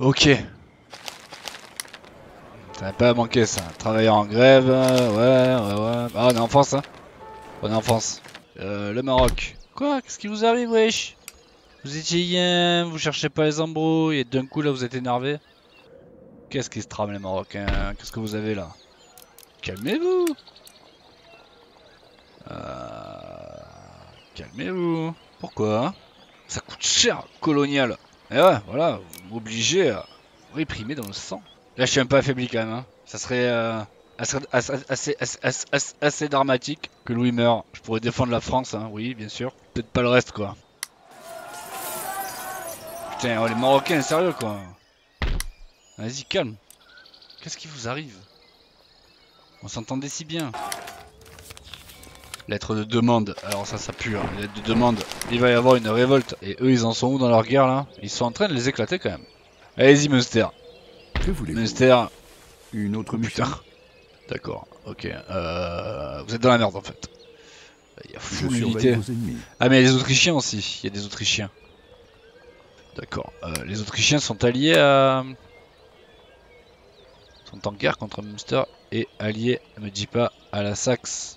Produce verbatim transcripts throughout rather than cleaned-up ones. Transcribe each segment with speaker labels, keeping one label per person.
Speaker 1: Ok. Ça n'a pas manqué ça. Travailleurs en grève, ouais, ouais, ouais. Ah, on est en France, hein. On est en France. Euh, le Maroc. Quoi? Qu'est-ce qui vous arrive, wesh? Vous étiez bien, vous cherchez pas les embrouilles, et d'un coup là vous êtes énervé. Qu'est-ce qui se trame les Marocains? Qu'est-ce que vous avez là? Calmez-vous. Euh... Calmez-vous. Pourquoi? Ça coûte cher, colonial. Et ouais, voilà, vous m'obligez à réprimer dans le sang. Là, je suis un peu affaibli quand même. Hein. Ça serait euh, assez, assez, assez, assez, assez, assez dramatique que Louis meure. Je pourrais défendre la France, hein, oui, bien sûr. Peut-être pas le reste, quoi. Putain, oh, les Marocains, sérieux, quoi. Vas-y, calme. Qu'est-ce qui vous arrive? On s'entendait si bien. Lettre de demande. Alors ça, ça pue. Hein. Lettre de demande. Il va y avoir une révolte. Et eux, ils en sont où dans leur guerre, là? Ils sont en train de les éclater, quand même. Allez-y, Munster.
Speaker 2: Que voulez-vous?
Speaker 1: Munster.
Speaker 2: Une autre
Speaker 1: Oh,
Speaker 2: mission?
Speaker 1: putain. D'accord, ok. Euh, vous êtes dans la merde, en fait. Il y a full unité. Ah, mais il y a des Autrichiens aussi. Il y a des Autrichiens. D'accord. Euh, les Autrichiens sont alliés à... sont en guerre contre Munster et alliés, ne me dis pas, à la Saxe.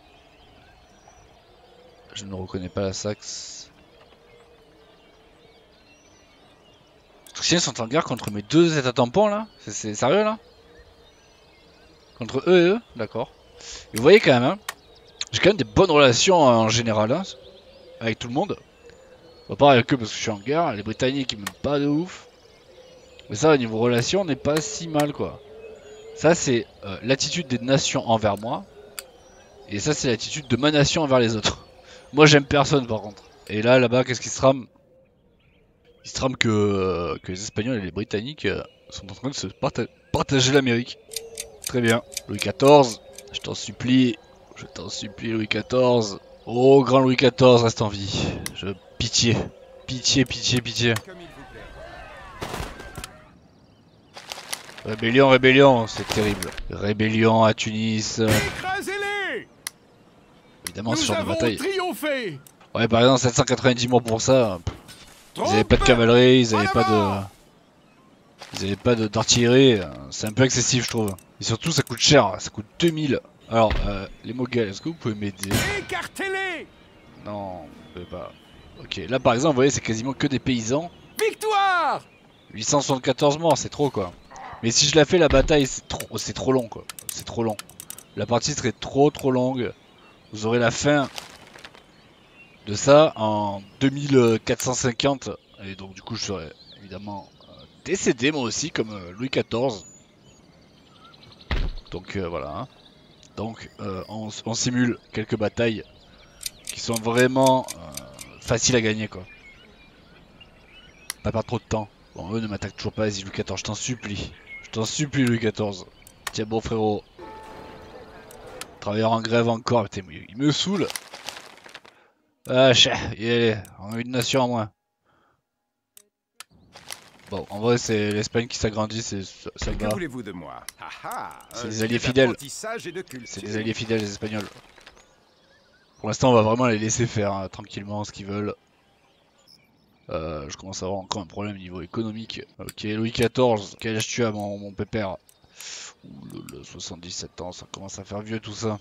Speaker 1: Je ne reconnais pas la Saxe. Les Autrichiens sont en guerre contre mes deux états tampons là? C'est sérieux là? Contre eux et eux? D'accord. Et vous voyez quand même, hein, j'ai quand même des bonnes relations en général hein, avec tout le monde. Pas pareil avec eux parce que je suis en guerre. Les Britanniques ils m'aiment pas de ouf. Mais ça au niveau relations on n'est pas si mal quoi. Ça c'est euh, l'attitude des nations envers moi. Et ça c'est l'attitude de ma nation envers les autres. Moi j'aime personne par contre. Et là là-bas qu'est-ce qui se trame? Il se trame que, euh, que les Espagnols et les Britanniques euh, sont en train de se parta partager l'Amérique. Très bien. Louis quatorze, je t'en supplie. Je t'en supplie Louis quatorze. Oh grand Louis quatorze, reste en vie. Je... Pitié. Pitié, pitié, pitié. Rébellion, rébellion, c'est terrible. Rébellion à Tunis.
Speaker 3: Écrasez-les!
Speaker 1: Évidemment, ce genre de bataille.
Speaker 3: Triomphé!
Speaker 1: Ouais, par exemple, sept cent quatre-vingt-dix morts pour ça. Ils avaient pas de cavalerie, ils avaient pas de... Ils avaient pas d'artillerie. C'est un peu excessif, je trouve. Et surtout, ça coûte cher. Ça coûte deux mille. Alors, euh, les Moghals, est-ce que vous pouvez m'aider?
Speaker 3: Écartez-les!
Speaker 1: Non, vous pouvez pas. Ok, là par exemple, vous voyez, c'est quasiment que des paysans.
Speaker 3: Victoire!
Speaker 1: huit cent soixante-quatorze morts, c'est trop quoi. Mais si je la fais la bataille, c'est trop, c'est trop long quoi. C'est trop long. La partie serait trop trop longue. Vous aurez la fin de ça en deux mille quatre cent cinquante. Et donc du coup, je serais évidemment euh, décédé moi aussi, comme euh, Louis quatorze. Donc euh, voilà. Hein. Donc euh, on, on simule quelques batailles qui sont vraiment euh, faciles à gagner quoi. Pas perdre trop de temps. Bon, eux ne m'attaquent toujours pas, vas-y Louis quatorze, je t'en supplie. Je t'en supplie Louis quatorze. Tiens bon frérot. Travailleur en grève encore, putain, il me saoule. Ah, il est, on a une nation en moins. Bon, en vrai c'est l'Espagne qui s'agrandit, c'est ça, ça me
Speaker 3: Que
Speaker 1: va.
Speaker 3: voulez-vous de moi? Ah ah,
Speaker 1: C'est
Speaker 3: un
Speaker 1: des alliés
Speaker 3: gilet
Speaker 1: fidèles.
Speaker 3: d'apprentissage et de culture.
Speaker 1: C'est des alliés fidèles les Espagnols. Pour l'instant on va vraiment les laisser faire hein, tranquillement ce qu'ils veulent. Euh, je commence à avoir encore un problème au niveau économique. Ok, Louis quatorze, quel âge tu as mon, mon pépère? Ouh, le, le soixante-dix-sept ans, ça commence à faire vieux tout ça.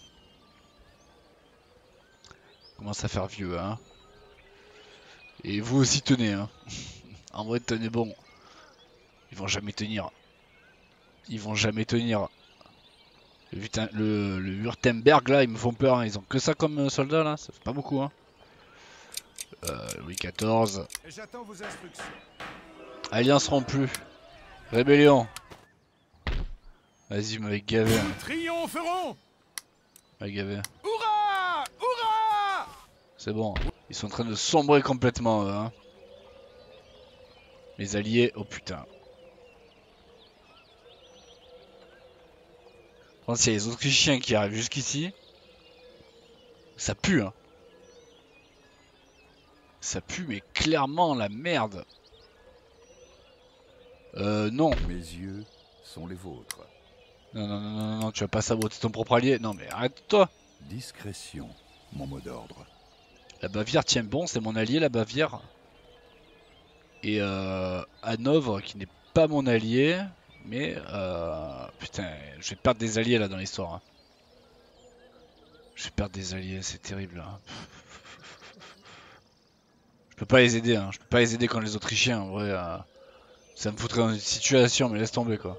Speaker 1: Ça commence à faire vieux, hein. Et vous aussi tenez, hein. En vrai, tenez bon. Ils vont jamais tenir. Ils vont jamais tenir. Le, Vutin, le, le Württemberg là, ils me font peur. Hein. Ils ont que ça comme soldats là. Ça fait pas beaucoup, hein. Euh, Louis quatorze.
Speaker 3: J'attends vos instructions.
Speaker 1: Alliance rompue. Rébellion. Vas-y, vous m'avez gavé. Hein.
Speaker 3: Triompheront!
Speaker 1: Vous m'avez gavé.
Speaker 3: Hurrah! Hurrah!
Speaker 1: C'est bon. Ils sont en train de sombrer complètement, eux, hein. Les alliés, oh putain. Je pense qu'il y a les Autrichiens qui arrivent jusqu'ici. Ça pue, hein. Ça pue, mais clairement la merde. Euh, non.
Speaker 2: Mes yeux sont les vôtres.
Speaker 1: Non, non, non, non, non, tu vas pas saboter ton propre allié. Non, mais arrête-toi.
Speaker 2: Discrétion, mon mot d'ordre.
Speaker 1: La Bavière tient bon, c'est mon allier, la Bavière. Et euh, Hanovre, qui n'est pas mon allié, mais euh, putain, je vais perdre des alliés là dans l'histoire. Hein. Je vais perdre des alliés, c'est terrible. Hein. Je peux pas les aider, hein. Je peux pas les aider contre les Autrichiens. En vrai, euh, ça me foutrait dans une situation, mais laisse tomber quoi.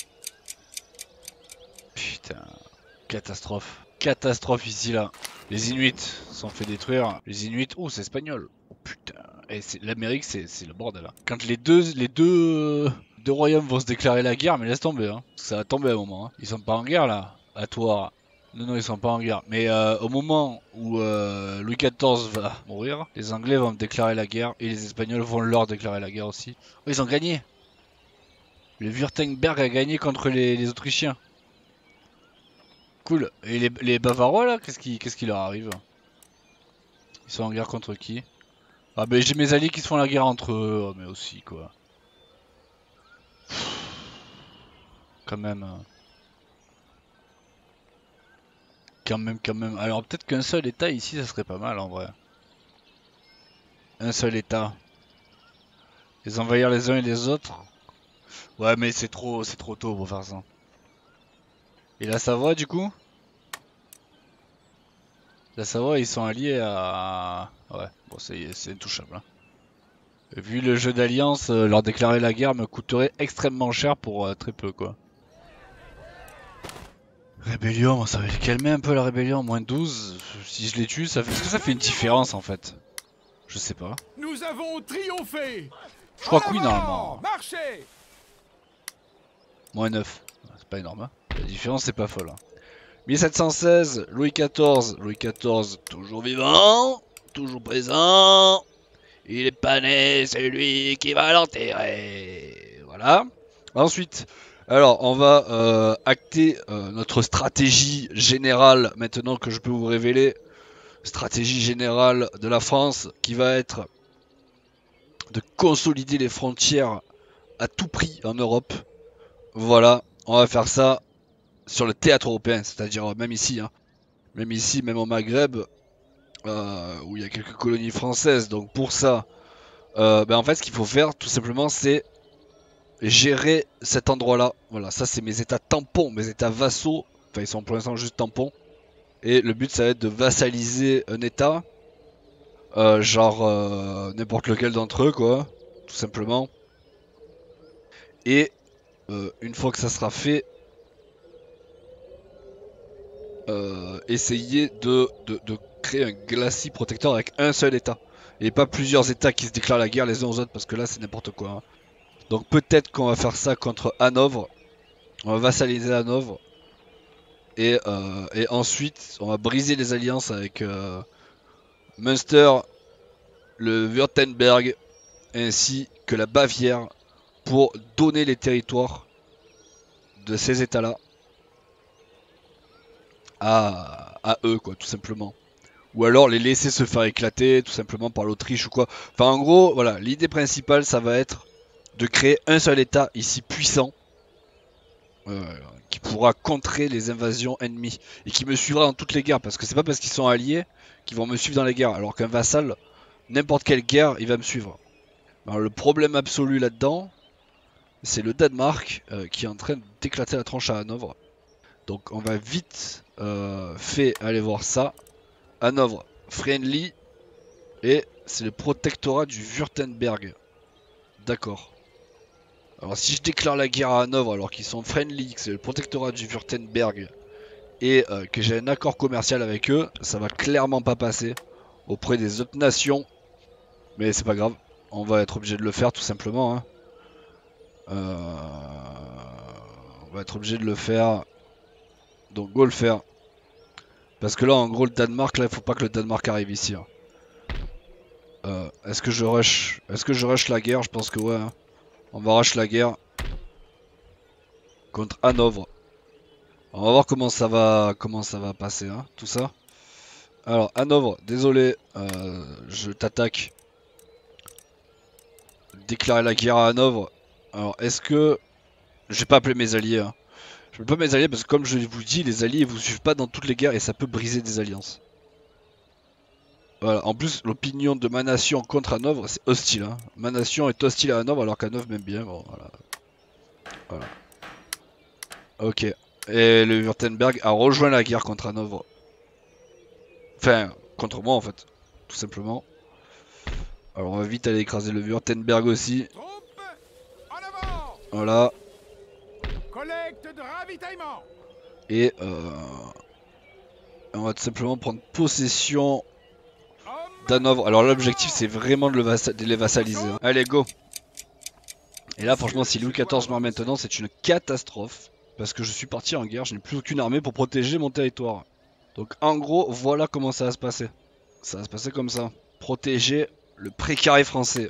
Speaker 1: Putain, catastrophe, catastrophe ici là. Les Inuits sont fait détruire. Les Inuits, oh c'est espagnol. Oh putain, et l'Amérique c'est le bordel là. Quand les deux, les deux, deux royaumes vont se déclarer la guerre, mais laisse tomber, hein. Ça va tomber à un moment. Hein. Ils sont pas en guerre là, à toi. Non, non, ils sont pas en guerre. Mais euh, au moment où euh, Louis quatorze va mourir, les Anglais vont déclarer la guerre et les Espagnols vont leur déclarer la guerre aussi. Oh, ils ont gagné. Le Württemberg a gagné contre les, les Autrichiens. Cool. Et les, les Bavarois là, qu'est-ce qui, qu'est-ce qui leur arrive? Ils sont en guerre contre qui? Ah ben j'ai mes alliés qui se font la guerre entre eux, oh, mais aussi quoi. Quand même. Quand même, quand même. Alors peut-être qu'un seul état ici, ça serait pas mal en vrai. Un seul état. Les envahir les uns et les autres. Ouais mais c'est trop, c'est trop tôt pour faire ça. Et la Savoie du coup? La Savoie ils sont alliés à... Ouais, bon c'est intouchable. Hein. Vu le jeu d'alliance, euh, leur déclarer la guerre me coûterait extrêmement cher pour euh, très peu quoi. Rébellion, ça va les calmer un peu la rébellion, moins douze. Si je les tue, ça fait... est-ce que ça fait une différence en fait? Je sais pas.
Speaker 3: Nous avons triomphé.
Speaker 1: Je crois que oui normalement.
Speaker 3: Marchez.
Speaker 1: Moins neuf. C'est pas énorme. Hein. La différence c'est pas folle. Hein. mille sept cent seize, Louis quatorze. Louis quatorze, toujours vivant, toujours présent. Il est pas né, c'est lui qui va l'enterrer. Voilà. Ensuite, alors on va euh, acter euh, notre stratégie générale maintenant que je peux vous révéler. Stratégie générale de la France qui va être de consolider les frontières à tout prix en Europe. Voilà, on va faire ça sur le théâtre européen, c'est-à-dire même ici, hein. Même ici, même au Maghreb, euh, où il y a quelques colonies françaises. Donc pour ça, euh, ben en fait, ce qu'il faut faire, tout simplement, c'est gérer cet endroit-là. Voilà, ça c'est mes états tampons, mes états vassaux. Enfin, ils sont pour l'instant juste tampons. Et le but, ça va être de vassaliser un état, euh, genre euh, n'importe lequel d'entre eux, quoi, tout simplement. Et euh, une fois que ça sera fait, euh, essayer de, de, de créer un glacis protecteur avec un seul état. Et pas plusieurs états qui se déclarent la guerre les uns aux autres, parce que là c'est n'importe quoi. Hein. Donc peut-être qu'on va faire ça contre Hanovre. On va vassaliser Hanovre. Et, euh, et ensuite, on va briser les alliances avec euh, Münster, le Württemberg, ainsi que la Bavière, pour donner les territoires de ces états-là à, à eux, quoi, tout simplement. Ou alors les laisser se faire éclater, tout simplement par l'Autriche ou quoi. Enfin, en gros, voilà, l'idée principale, ça va être de créer un seul état ici puissant, euh, qui pourra contrer les invasions ennemies et qui me suivra dans toutes les guerres, parce que c'est pas parce qu'ils sont alliés qu'ils vont me suivre dans les guerres, alors qu'un vassal, n'importe quelle guerre, il va me suivre. Alors le problème absolu là-dedans, c'est le Danemark euh, qui est en train d'éclater la tronche à Hanovre. Donc on va vite euh, fait aller voir ça. Hanovre, friendly, et c'est le protectorat du Württemberg. D'accord. Alors si je déclare la guerre à Hanovre alors qu'ils sont friendly, que c'est le protectorat du Württemberg, et euh, que j'ai un accord commercial avec eux, ça va clairement pas passer auprès des autres nations. Mais c'est pas grave, on va être obligé de le faire tout simplement. Hein. Euh, on va être obligé de le faire. Donc go le faire. Parce que là en gros le Danemark, là il faut pas que le Danemark arrive ici. Hein. Euh, Est-ce que je rush Est-ce que je rush la guerre? Je pense que ouais. Hein. On va rush la guerre contre Hanovre. On va voir comment ça va comment ça va passer, hein, tout ça. Alors Hanovre, désolé, euh, je t'attaque. Déclarer la guerre à Hanovre. Alors est-ce que... Je vais pas appeler mes alliés. Hein. Je peux pas mes alliés parce que comme je vous dis, les alliés vous suivent pas dans toutes les guerres et ça peut briser des alliances. Voilà, en plus l'opinion de ma nation contre Hanovre c'est hostile. Hein. Ma nation est hostile à Hanovre alors qu'Hanovre m'aime bien. Bon, voilà. Voilà. Ok. Et le Württemberg a rejoint la guerre contre Hanovre. Enfin, contre moi en fait. Tout simplement. Alors on va vite aller écraser le Württemberg aussi.
Speaker 3: Troupes, en avant.
Speaker 1: Voilà.
Speaker 3: Collecte de ravitaillement.
Speaker 1: Et euh, on va tout simplement prendre possession
Speaker 3: Hommes,
Speaker 1: d'Hanovre. Alors l'objectif c'est vraiment de, le vassa- de les vassaliser. Hein. Allez go. Et là franchement si Louis quatorze meurt maintenant c'est une catastrophe. Parce que je suis parti en guerre, je n'ai plus aucune armée pour protéger mon territoire. Donc en gros voilà comment ça va se passer. Ça va se passer comme ça. Protéger le précaré français.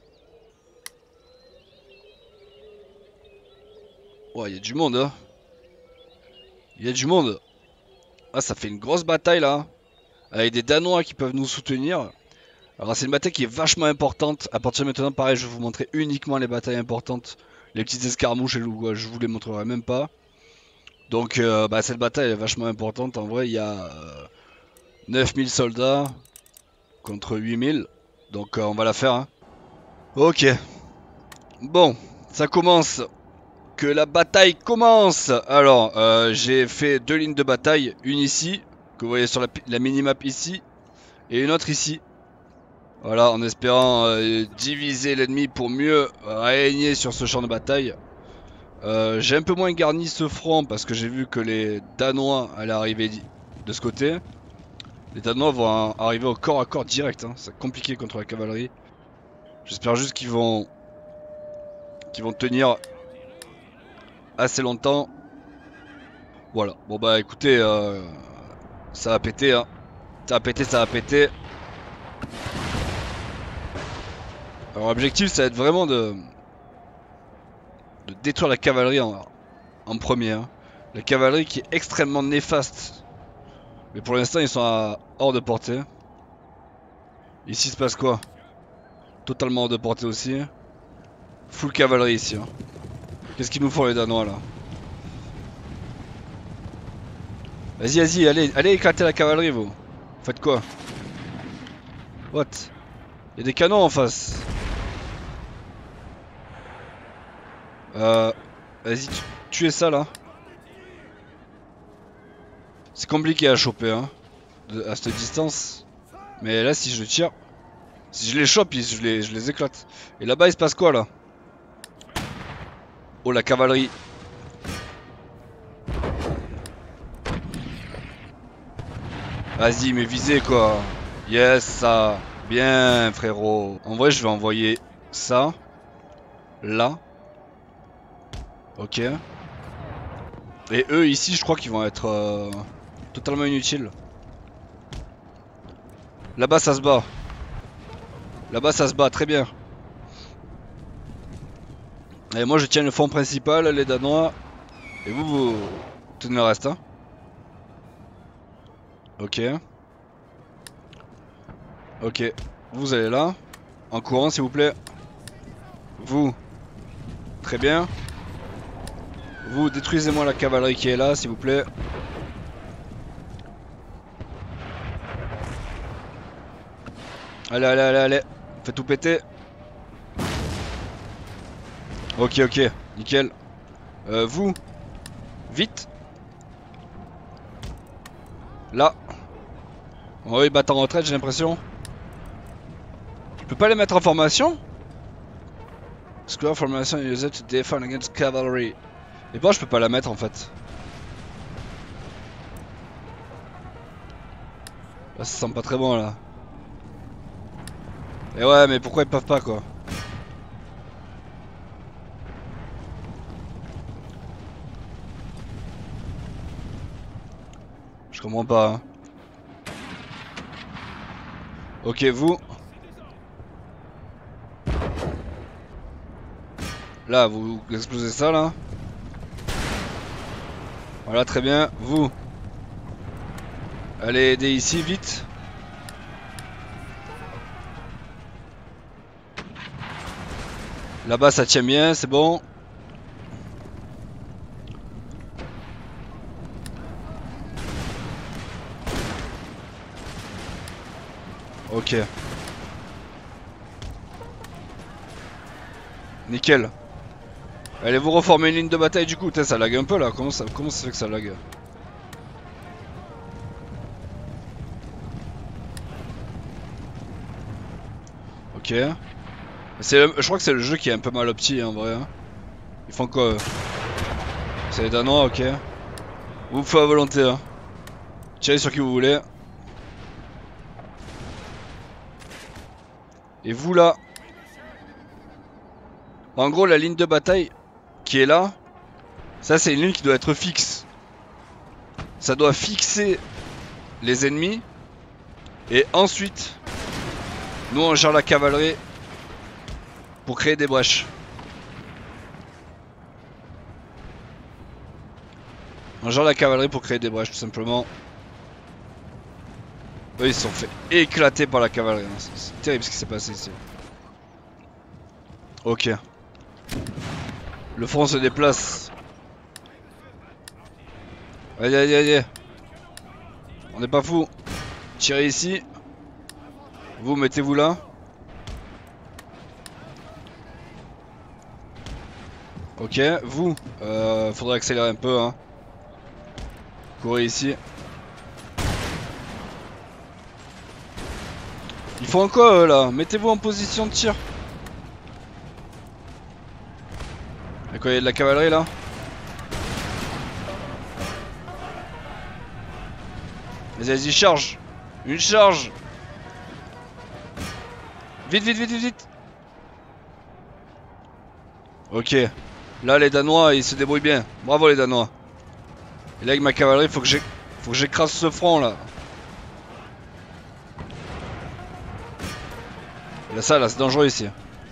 Speaker 1: Ouais, il y a du monde, hein. Il y a du monde. Ah, ça fait une grosse bataille là. Avec des Danois qui peuvent nous soutenir. Alors, c'est une bataille qui est vachement importante. À partir de maintenant, pareil, je vais vous montrer uniquement les batailles importantes. Les petites escarmouches, je vous les montrerai même pas. Donc, euh, bah, cette bataille est vachement importante. En vrai, il y a euh, neuf mille soldats contre huit mille. Donc, euh, on va la faire. Hein. Ok. Bon, ça commence. Que la bataille commence. Alors, euh, j'ai fait deux lignes de bataille. Une ici, que vous voyez sur la, la minimap ici. Et une autre ici. Voilà, en espérant euh, diviser l'ennemi pour mieux régner sur ce champ de bataille. Euh, j'ai un peu moins garni ce front parce que j'ai vu que les Danois allaient arriver de ce côté. Les Danois vont arriver au corps à corps direct. Hein. C'est compliqué contre la cavalerie. J'espère juste qu'ils vont, qu'ils vont tenir assez longtemps. Voilà, bon bah écoutez, euh, ça va péter, hein. Ça va péter, ça va péter. Alors l'objectif ça va être vraiment de, de détruire la cavalerie en, en premier. Hein. La cavalerie qui est extrêmement néfaste. Mais pour l'instant ils sont à hors de portée. Ici il se passe quoi? Totalement hors de portée aussi. Full cavalerie ici. Hein. Qu'est-ce qu'ils nous font les Danois là? Vas-y, vas-y, allez, allez éclater la cavalerie vous. Faites quoi? What? Il y a des canons en face. Euh... Vas-y, tu, tuez ça là. C'est compliqué à choper hein. De, à cette distance. Mais là si je tire... Si je les chope, je les, je les éclate. Et là-bas il se passe quoi là? Oh la cavalerie. Vas-y mais visez quoi. Yes ça. Bien frérot. En vrai je vais envoyer ça. Là. Ok. Et eux ici je crois qu'ils vont être euh, totalement inutiles. Là-bas ça se bat. Là-bas ça se bat très bien. Et moi je tiens le fond principal, les Danois. Et vous vous tenez le reste hein. Ok. Ok. Vous allez là. En courant s'il vous plaît. Vous. Très bien. Vous détruisez-moi la cavalerie qui est là s'il vous plaît. Allez, allez, allez, allez. Faites tout péter. Ok, ok. Nickel. Euh, vous. Vite. Là. Oh, ils battent en retraite, j'ai l'impression. Je peux pas les mettre en formation? Square formation used to defend against cavalry. Et bon, je peux pas la mettre en fait. Là, ça sent pas très bon là. Et ouais, mais pourquoi ils peuvent pas quoi? Je comprends pas. Hein. Ok, vous. Là, vous, vous explosez ça là. Voilà, très bien. Vous. Allez aider ici, vite. Là-bas, ça tient bien, c'est bon. Ok. Nickel. Allez, vous reformez une ligne de bataille du coup. Putain, ça lag un peu là. Comment ça, comment ça fait que ça lag? Ok. Je crois que c'est le jeu qui est un peu mal opti en vrai. Hein. Ils font quoi? C'est les Danois, ok. Vous faites à volonté. Hein. Tirez sur qui vous voulez. Et vous là. En gros, la ligne de bataille qui est là, ça c'est une ligne qui doit être fixe. Ça doit fixer les ennemis. Et ensuite, nous on gère la cavalerie pour créer des brèches. On gère la cavalerie pour créer des brèches tout simplement. Eux ils se sont fait éclater par la cavalerie. C'est terrible ce qui s'est passé ici. Ok. Le front se déplace. Allez, allez, allez. On n'est pas fou. Tirez ici. Vous mettez-vous là. Ok, vous, euh, faudrait accélérer un peu. Hein. Courez ici. Ils font quoi eux là? Mettez-vous en position de tir. Y'a quoi, y'a de la cavalerie là? Vas-y, vas-y, charge. Une charge. Vite, vite, vite, vite, vite. Ok. Là, les Danois, ils se débrouillent bien. Bravo les Danois. Et là, avec ma cavalerie, faut que j'ai, faut que j'écrase ce front là. Et là, ça, là, c'est dangereux ici.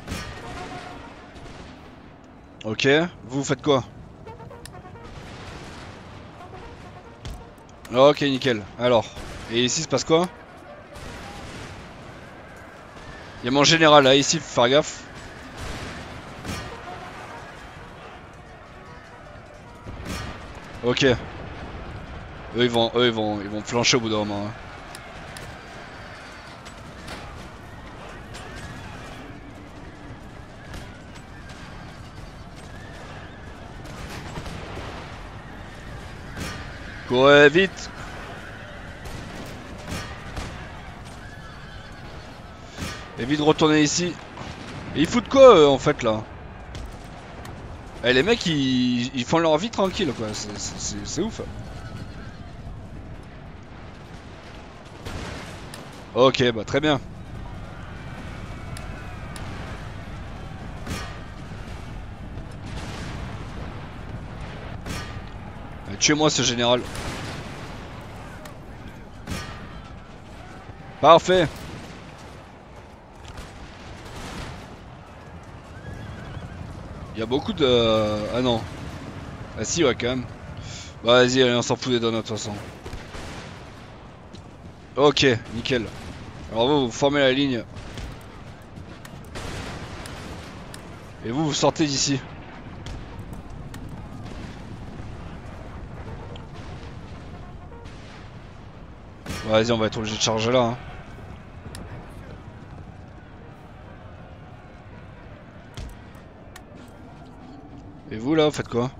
Speaker 1: Ok. Vous faites quoi? Ok, nickel. Alors. Et ici, se passe quoi? Il y a mon général là, ici, faut faire gaffe. Ok. Eux ils vont, eux ils vont, ils vont flancher au bout d'un moment. Hein. Courez vite. Évite de retourner ici. Et ils foutent quoi eux, en fait là? Eh, les mecs ils, ils font leur vie tranquille quoi, c'est ouf. Ok, bah très bien. Eh, tuez-moi ce général. Parfait. Il y a beaucoup de... Ah non. Ah si ouais quand même. Bah vas-y, on s'en fout des donuts de toute façon. Ok, nickel. Alors vous, vous formez la ligne. Et vous, vous sortez d'ici. Bah, vas-y, on va être obligé de charger là. Hein. Et vous là, vous faites quoi?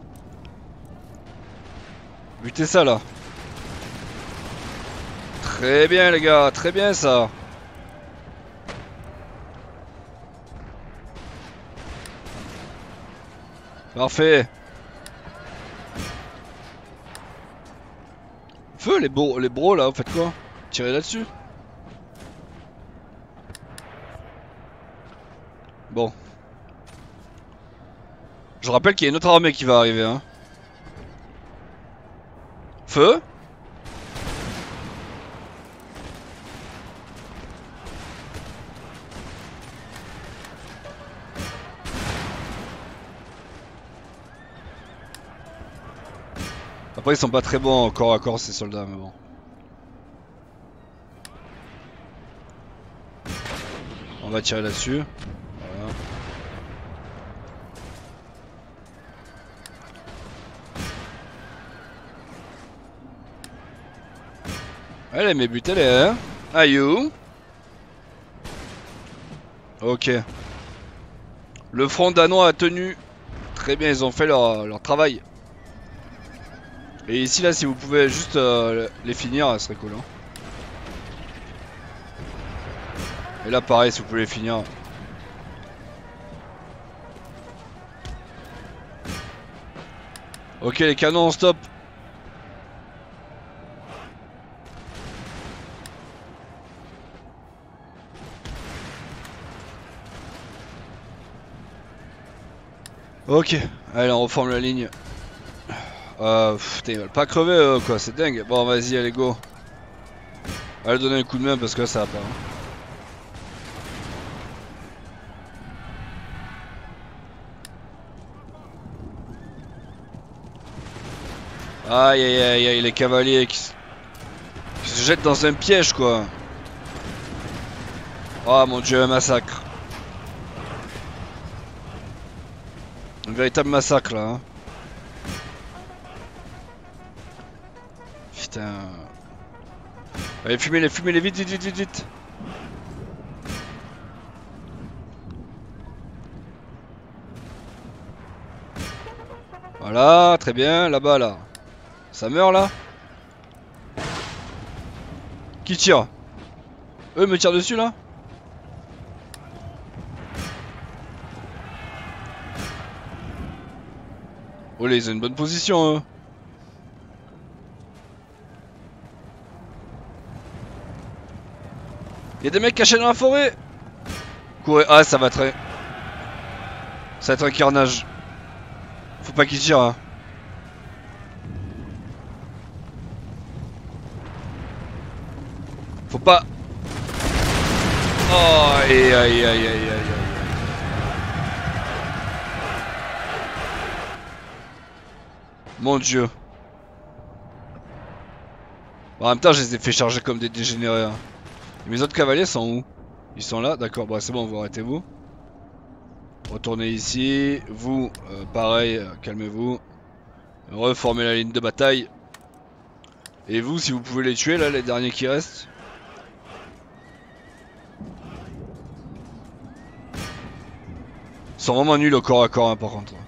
Speaker 1: Butez ça là. Très bien les gars, très bien ça. Parfait. Feu les bros, les bros là, vous faites quoi? Tirez là-dessus. Bon. Je rappelle qu'il y a une autre armée qui va arriver hein. Feu. Après ils sont pas très bons corps à corps ces soldats mais bon. On va tirer là-dessus. Voilà. Allez mais butez-les hein. Aïe. Ok. Le front danois a tenu Très bien, ils ont fait leur, leur travail. Et ici là, si vous pouvez juste euh, les finir, ça serait cool. Hein. Et là pareil, si vous pouvez les finir. Ok, les canons, stop. Ok, allez, on reforme la ligne. Euh, putain, ils veulent pas crever eux, quoi, c'est dingue. Bon, vas-y, allez, go. Allez, donner un coup de main parce que là, ça va pas. Hein. Aïe, aïe, aïe, aïe, les cavaliers qui se... qui se jettent dans un piège, quoi. Oh mon dieu, un massacre. Un véritable massacre, là. Hein. Putain. Allez, fumez-les, fumez-les, vite, vite, vite, vite, vite. Voilà, très bien, là-bas, là. Ça meurt, là? Qui tire? Eux me tirent dessus, là? Oh, là, ils ont une bonne position, eux. Y'a des mecs cachés dans la forêt. Courez. Ah, ça va être... Ça va être un carnage. Faut pas qu'ils tirent, hein. Faut pas... Oh, aïe, aïe, aïe, aïe, aïe, aïe. Mon dieu. Bon, en même temps, je les ai fait charger comme des dégénérés, hein. Et mes autres cavaliers sont où? Ils sont là, d'accord, bon c'est bon, vous arrêtez-vous. Retournez ici, vous, euh, pareil, euh, calmez-vous. Reformez la ligne de bataille. Et vous, si vous pouvez les tuer là, les derniers qui restent. Ils sont vraiment nuls au corps à corps, hein, par contre.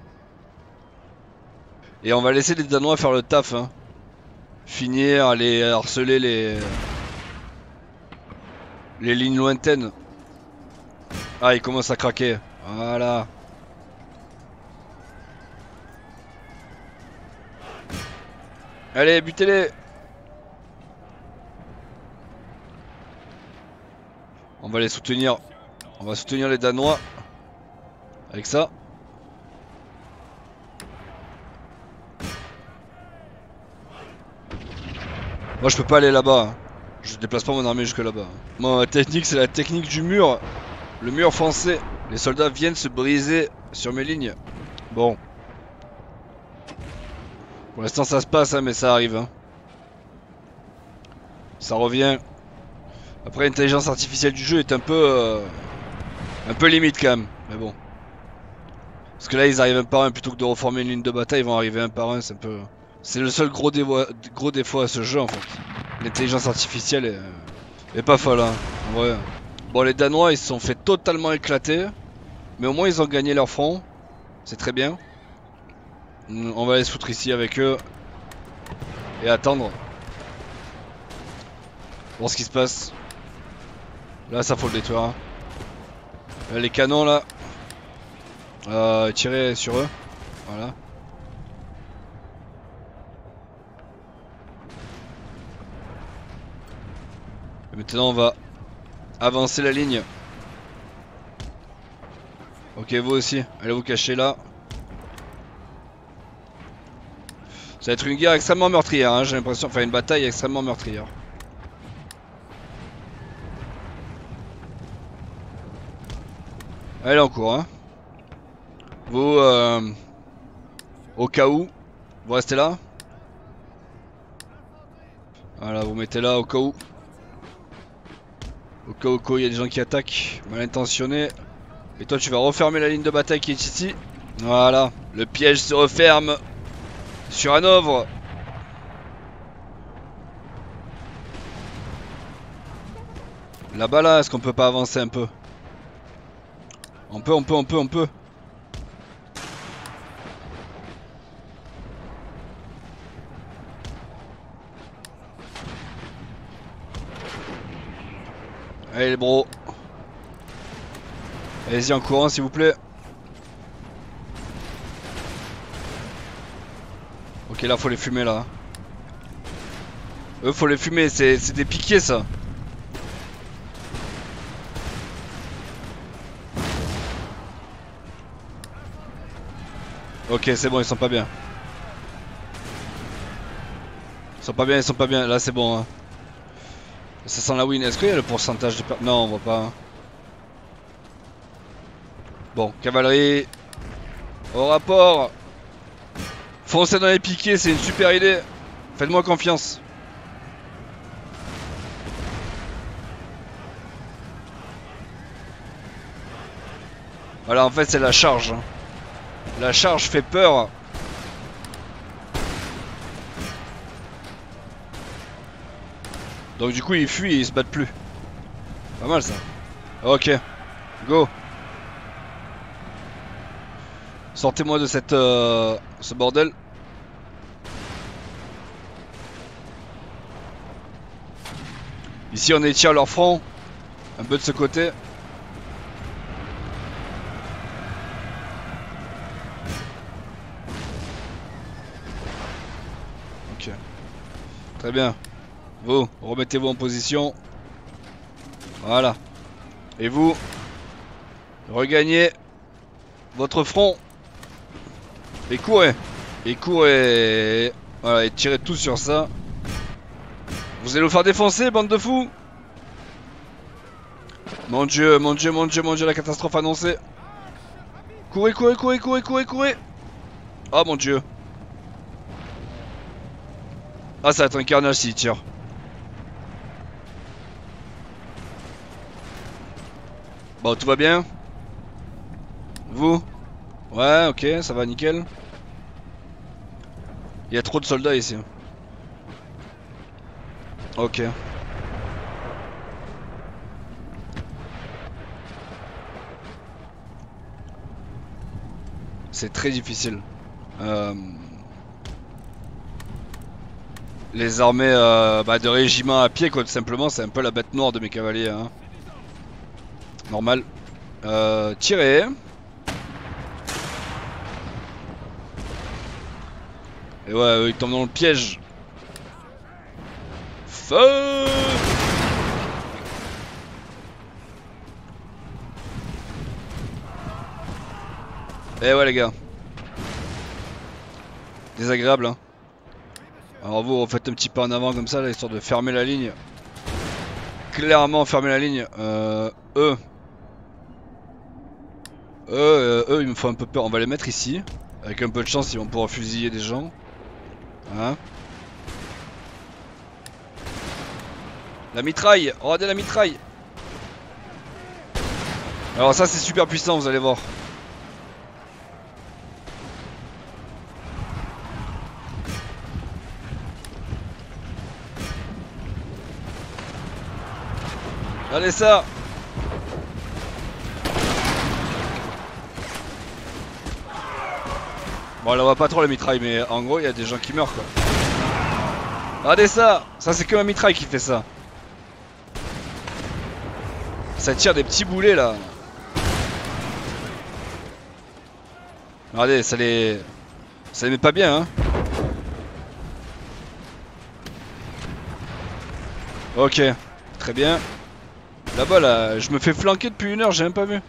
Speaker 1: Et on va laisser les Danois faire le taf, hein. Finir, aller harceler les... Les lignes lointaines. Ah, il commence à craquer. Voilà. Allez, butez-les. On va les soutenir. On va soutenir les Danois. Avec ça. Moi je peux pas aller là-bas. Je déplace pas mon armée jusque là-bas. Moi ma technique c'est la technique du mur. Le mur français. Les soldats viennent se briser sur mes lignes. Bon. Pour l'instant ça se passe hein, mais ça arrive. Hein. Ça revient. Après l'intelligence artificielle du jeu est un peu... Euh, un peu limite quand même. Mais bon. Parce que là ils arrivent un par un plutôt que de reformer une ligne de bataille. Ils vont arriver un par un. C'est un peu... C'est le seul gros, gros défaut à ce jeu en fait. L'intelligence artificielle est, est pas folle hein, en vrai. Bon les Danois ils se sont fait totalement éclater. Mais au moins ils ont gagné leur front. C'est très bien. On va aller se foutre ici avec eux. Et attendre. Voir ce qui se passe. Là ça faut le détruire hein. Là, les canons là. Euh, tirer sur eux. Voilà. Maintenant on va avancer la ligne. Ok vous aussi, allez vous cacher là. Ça va être une guerre extrêmement meurtrière hein, j'ai l'impression, enfin une bataille extrêmement meurtrière. Allez en cours hein. Vous euh, au cas où, vous restez là. Voilà vous mettez là au cas où. Au cas où il y a des gens qui attaquent, mal intentionnés. Et toi tu vas refermer la ligne de bataille qui est ici. Voilà, le piège se referme sur Hanovre. Là-bas là, est-ce qu'on peut pas avancer un peu? On peut, on peut, on peut, on peut. Allez les bros. Allez-y en courant s'il vous plaît. Ok là faut les fumer là. Eux faut les fumer, c'est des piquets ça. Ok c'est bon, ils sont pas bien. Ils sont pas bien, ils sont pas bien, là c'est bon hein. Ça sent la win, est-ce qu'il y a le pourcentage de per... Non on voit pas hein. Bon, cavalerie. Au rapport. Foncez dans les piquets, c'est une super idée. Faites-moi confiance. Voilà, en fait, c'est la charge. La charge fait peur. Donc du coup, ils fuient et ils se battent plus. Pas mal ça. Ok. Go. Sortez-moi de cette euh, ce bordel. Ici on étire leur front. Un peu de ce côté. Ok. Très bien. Vous, remettez-vous en position. Voilà. Et vous, regagnez votre front. Et courez. Et courez. Voilà, et tirez tout sur ça. Vous allez vous faire défoncer, bande de fous. Mon dieu, mon dieu, mon dieu, mon dieu, la catastrophe annoncée. Courez, courez, courez, courez, courez, courez. Oh mon dieu. Ah ça va être un carnage s'il tire. Bon, tout va bien. Vous? Ouais, ok, ça va nickel. Il y a trop de soldats ici. Ok. C'est très difficile. Euh... Les armées euh, bah, de régiment à pied, quoi, tout simplement, c'est un peu la bête noire de mes cavaliers. Hein. Normal. Euh, tirez. Et ouais, eux, ils tombent dans le piège. Feu! Et ouais les gars. Désagréable hein. Alors vous refaites un petit pas en avant comme ça là, histoire de fermer la ligne. Clairement fermer la ligne. Euh, eux. Eux, euh, eux ils me font un peu peur. On va les mettre ici. Avec un peu de chance ils vont pouvoir fusiller des gens. Hein? La mitraille. Regardez la mitraille. Alors ça c'est super puissant, vous allez voir. Allez ça. Bon là on voit pas trop la mitraille mais en gros il y a des gens qui meurent quoi. Regardez ça. Ça c'est que ma mitraille qui fait ça. Ça tire des petits boulets là. Regardez ça les... Ça les met pas bien hein. Ok. Très bien. Là-bas là, je me fais flanquer depuis une heure, j'ai même pas vu.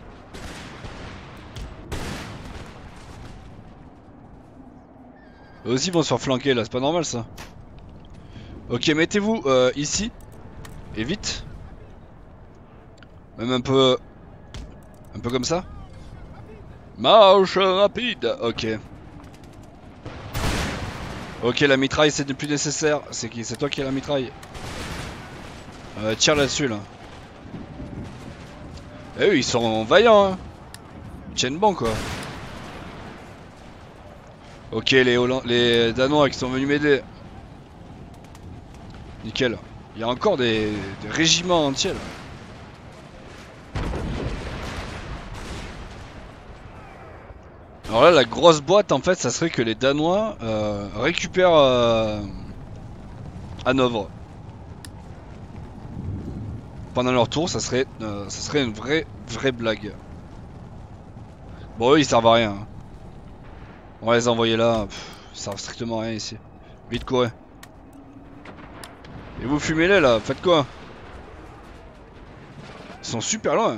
Speaker 1: Eux aussi vont se faire flanquer là, c'est pas normal ça. Ok, mettez-vous euh, ici. Et vite. Même un peu... Un peu comme ça. Marche rapide. Ok. Ok, la mitraille c'est plus nécessaire. C'est qui? C'est toi qui as la mitraille. Euh, tire là-dessus là. Eh oui, ils sont vaillants hein. Ils tiennent bon quoi. Ok, les, Holland... les Danois qui sont venus m'aider. Nickel. Il y a encore des, des régiments entiers là. Alors là, la grosse boîte en fait, ça serait que les Danois euh, récupèrent euh, Hanovre. pendant leur tour, ça serait, euh, ça serait une vraie, vraie blague. Bon, eux ils servent à rien. Hein. On va les envoyer là. Pff, ils servent strictement à rien ici. Vite, courez. Et vous fumez-les là, faites quoi? Ils sont super loin.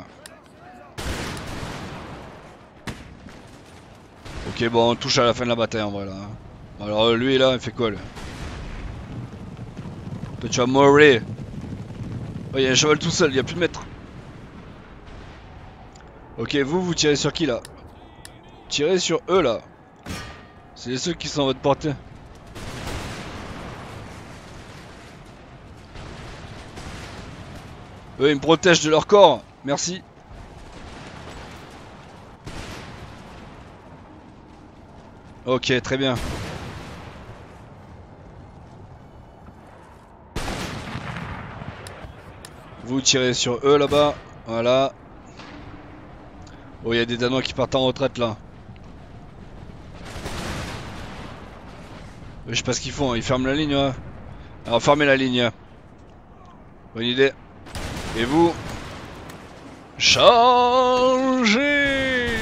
Speaker 1: Ok, bon, on touche à la fin de la bataille en vrai là. Alors lui là, il fait quoi là? Toi tu vas mourir. Oh, il y a un cheval tout seul, il n'y a plus de maître. Ok, vous, vous tirez sur qui là? Tirez sur eux là. C'est les seuls qui sont à votre portée. Eux, ils me protègent de leur corps. Merci. Ok, très bien. Vous tirez sur eux là-bas. Voilà. Oh, il y a des Danois qui partent en retraite là. Je sais pas ce qu'ils font, ils ferment la ligne. Ouais. Alors fermez la ligne. Bonne idée. Et vous, chargez.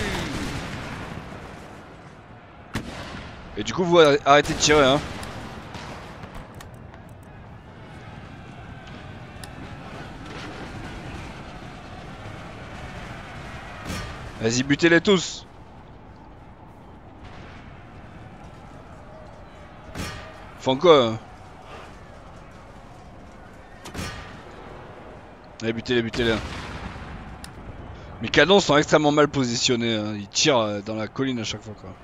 Speaker 1: Et du coup vous arrêtez de tirer hein. Vas-y, butez-les tous. Font quoi hein? Allez, butez-les, butez-les. Mes canons sont extrêmement mal positionnés. Hein. Ils tirent dans la colline à chaque fois quoi.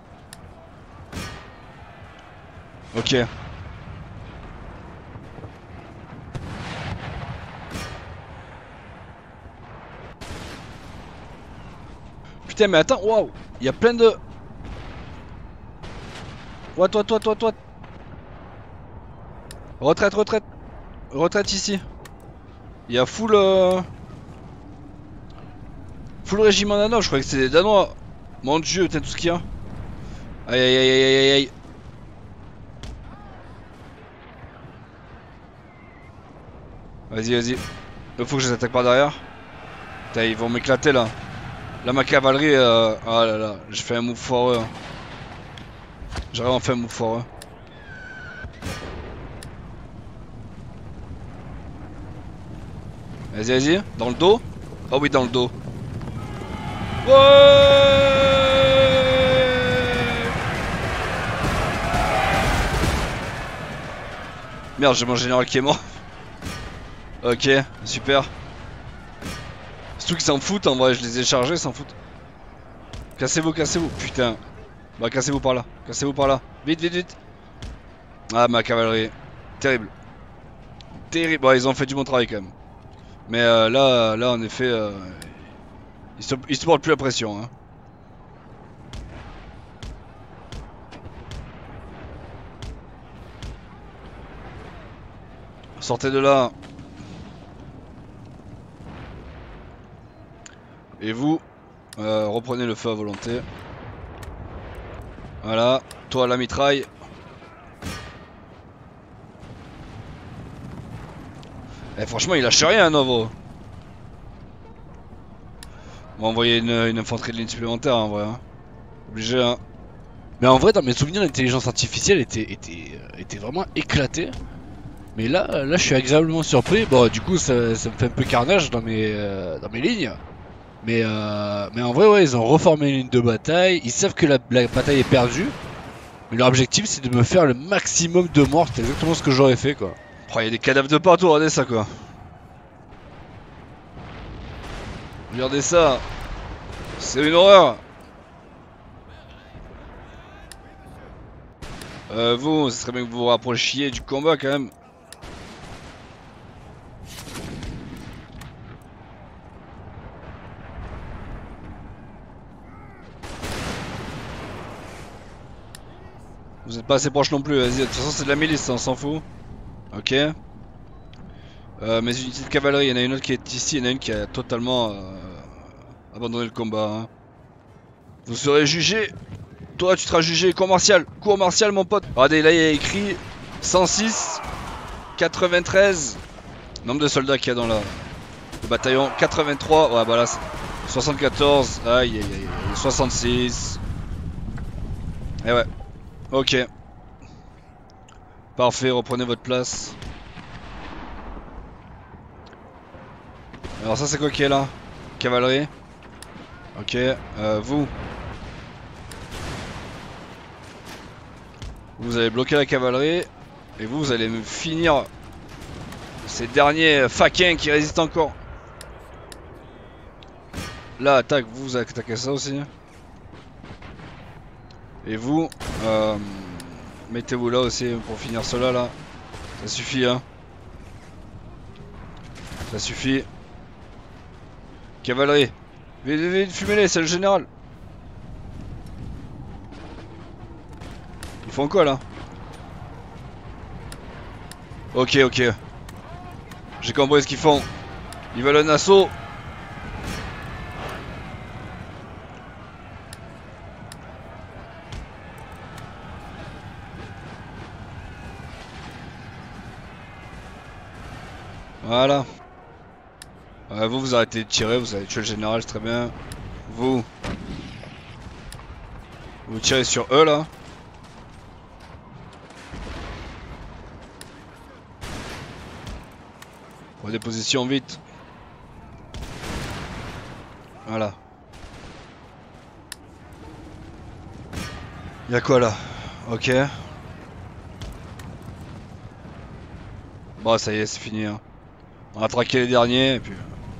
Speaker 1: Ok. Putain mais attends, waouh, il y a plein de... Ouais, toi, toi, toi, toi. Retraite, retraite. Retraite ici. Il y a full... Euh... Full régiment danois, je croyais que c'était des Danois. Mon dieu, t'as tout ce qu'il y a. Aïe aïe aïe aïe aïe aïe. Vas-y, vas-y. Il faut que je les attaque par derrière. Putain, ils vont m'éclater là. Là, ma cavalerie. Euh... Ah là là, j'ai fait un move foireux. Hein. J'ai vraiment fait un move foireux. Vas-y, vas-y. Dans le dos. Oh oui, dans le dos. Ouais. Merde, j'ai mon général qui est mort. Ok, super. Surtout qu'ils s'en foutent en vrai, je les ai chargés, ils s'en foutent. Cassez-vous, cassez-vous, putain. Bah cassez-vous par là, cassez-vous par là. Vite, vite, vite. Ah ma cavalerie, terrible. Terrible, bon ils ont fait du bon travail quand même. Mais euh, là, là en effet, euh, ils, se, ils supportent plus la pression. Hein. Sortez de là. Et vous, euh, reprenez le feu à volonté. Voilà, toi la mitraille. Eh, franchement, il lâche rien, Novo. On va envoyer une, une infanterie de ligne supplémentaire en vrai. Hein. Obligé, hein. Mais en vrai, dans mes souvenirs, l'intelligence artificielle était, était, était vraiment éclatée. Mais là, là, je suis agréablement surpris. Bon, du coup, ça, ça me fait un peu carnage dans mes, euh, dans mes lignes. Mais, euh, mais en vrai, ouais, ils ont reformé une ligne de bataille. Ils savent que la, la bataille est perdue. Mais leur objectif, c'est de me faire le maximum de morts. C'est exactement ce que j'aurais fait, quoi. Oh, il y a des cadavres de partout, regardez ça, quoi. Regardez ça. C'est une horreur. Euh, vous, ce serait bien que vous vous rapprochiez du combat, quand même. Vous êtes pas assez proche non plus, vas-y, de toute façon c'est de la milice, on s'en fout. Ok. Euh, mes unités de cavalerie, il y en a une autre qui est ici, il y en a une qui a totalement euh, abandonné le combat. Hein. Vous serez jugé. Toi tu seras jugé, cours martial, cours martial mon pote. Regardez, là il y a écrit cent six, quatre-vingt-treize. Nombre de soldats qu'il y a dans la, bataillon quatre-vingt-trois. Ouais, bah là, soixante-quatorze. Aïe, aïe, aïe, aïe. soixante-six. Et ouais. Ok. Parfait, reprenez votre place. Alors ça c'est quoi qui est là? Cavalerie. Ok, euh, vous. Vous allez bloquer la cavalerie. Et vous, vous allez me finir ces derniers faquins qui résistent encore. Là, attaque, vous attaquez ça aussi. Et vous, euh, mettez-vous là aussi pour finir cela là. Ça suffit hein. Ça suffit. Cavalerie. Vite, vite, vite, fumez-les, c'est le général. Ils font quoi là? Ok, ok. J'ai compris ce qu'ils font. Ils veulent un assaut. Voilà. Ouais, vous, vous arrêtez de tirer, vous avez tué le général, c'est très bien. Vous. Vous tirez sur eux là. Prenez position vite. Voilà. Y'a quoi là? Ok. Bon, ça y est, c'est fini. Hein. On a traqué les derniers et puis.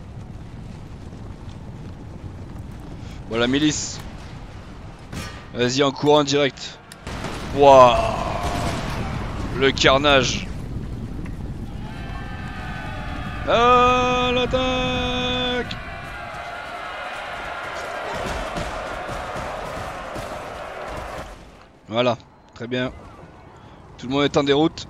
Speaker 1: Bon, la milice. Vas-y, en courant direct. Waouh. Le carnage. Ah, l'attaque. Voilà, très bien. Tout le monde est en déroute.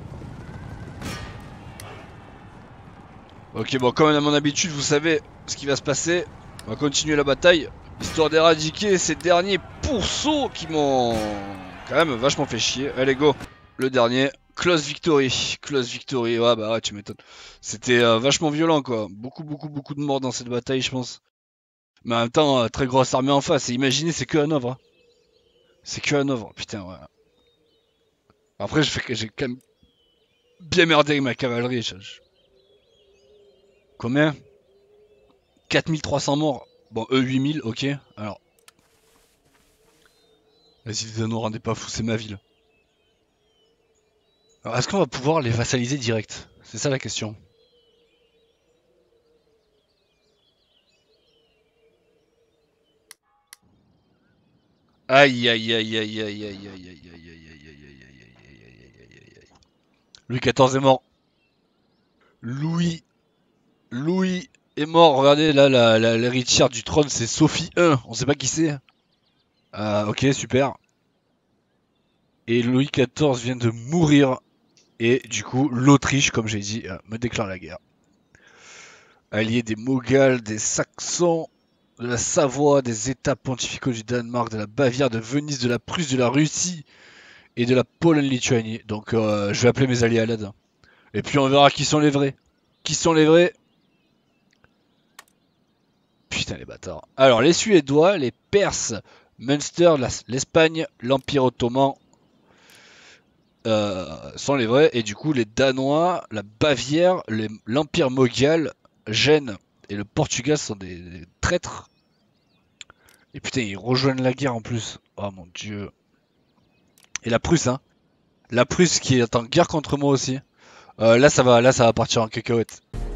Speaker 1: Ok, bon, comme à mon habitude, vous savez ce qui va se passer. On va continuer la bataille, histoire d'éradiquer ces derniers pourceaux qui m'ont quand même vachement fait chier. Allez, go. Le dernier, Close Victory. Close Victory, ouais, bah ouais, tu m'étonnes. C'était euh, vachement violent, quoi. Beaucoup, beaucoup, beaucoup de morts dans cette bataille, je pense. Mais en même temps, euh, très grosse armée en face. Et imaginez, c'est que Hanovre. Hein. C'est que Hanovre, putain, ouais. Après, j'ai quand même bien merdé avec ma cavalerie. Je... Combien? quatre mille trois cents morts. Bon, eux huit mille, ok. Alors. Vas-y, les anneaux, rendez pas fou, c'est ma ville. Alors, est-ce qu'on va pouvoir les vassaliser direct? C'est ça la question. Aïe aïe aïe aïe aïe aïe aïe aïe aïe aïe aïe aïe aïe aïe aïe aïe aïe. Louis quatorze est mort. Louis. Louis est mort. Regardez là, l'héritière du trône, c'est Sophie un. On sait pas qui c'est. Euh, ok, super. Et Louis quatorze vient de mourir. Et du coup, l'Autriche, comme j'ai dit, me déclare la guerre. Allié des Mogals, des Saxons, de la Savoie, des États pontificaux du Danemark, de la Bavière, de Venise, de la Prusse, de la Russie et de la Pologne-Lituanie. Donc euh, je vais appeler mes alliés à l'aide. Et puis on verra qui sont les vrais. Qui sont les vrais? Putain les bâtards. Alors les Suédois, les Perses, Munster, l'Espagne, l'Empire ottoman euh, sont les vrais. Et du coup les Danois, la Bavière, l'Empire moghal, Gênes et le Portugal sont des, des traîtres. Et putain, ils rejoignent la guerre en plus. Oh mon dieu. Et la Prusse, hein. La Prusse qui est en guerre contre moi aussi. Euh, là, ça va, là, ça va partir en cacahuète.